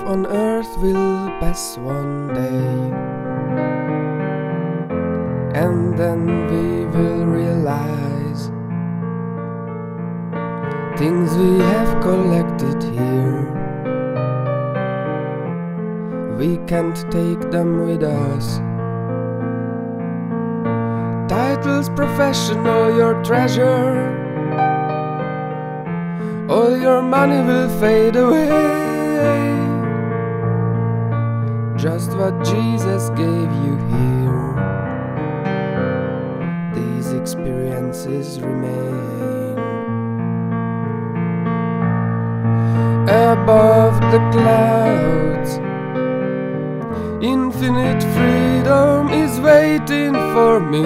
on earth will pass one day, and then we will realize things we have collected here, we can't take them with us. Titles, profession, all your treasure, all your money will fade away. Just what Jesus gave you here, these experiences remain. Above the clouds, infinite freedom is waiting for me.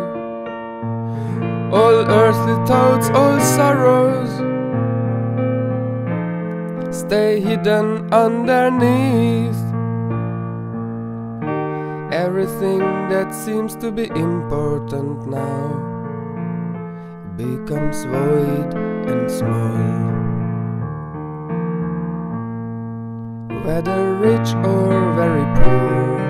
All earthly thoughts, all sorrows, stay hidden underneath. Everything that seems to be important now becomes void and small. Whether rich or very poor,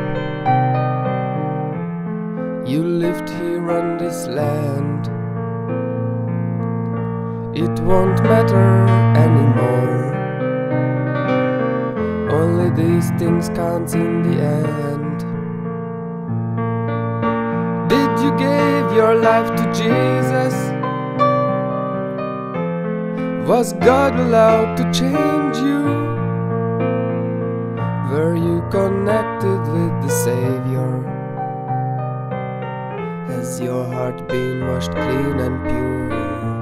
you lived here on this land. It won't matter anymore. Only these things count in the end. Did you give your life to Jesus? Was God allowed to change you? Were you connected with the Savior? Has your heart been washed clean and pure?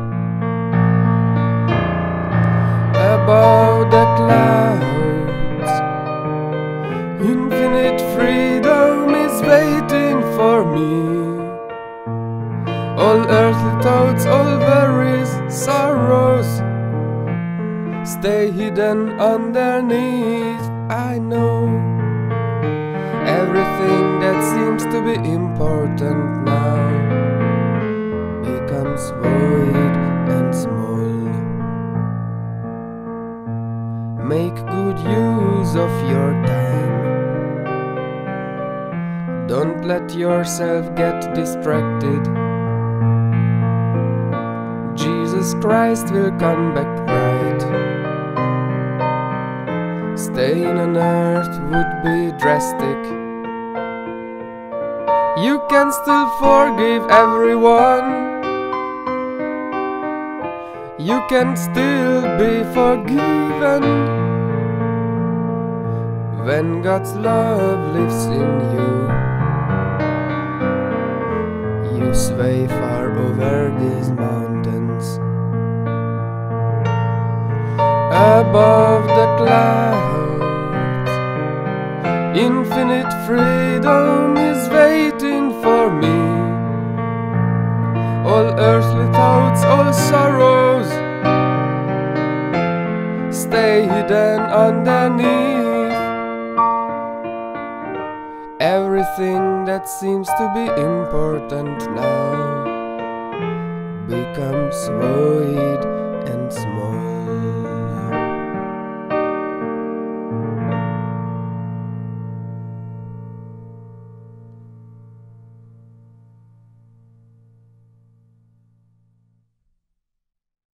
Above the clouds, infinite freedom is waiting for me. All earthly thoughts, all worries, sorrows, stay hidden underneath. I know everything that seems to be important now becomes void and small. Make good use of your time. Don't let yourself get distracted. Jesus Christ will come back right. Staying on earth would be drastic. You can still forgive everyone. You can still be forgiven. When God's love lives in you, you sway far over these mountains. Above the clouds, infinite freedom is waiting for me. All earthly thoughts, all sorrows, stay hidden underneath. Everything that seems to be important now becomes void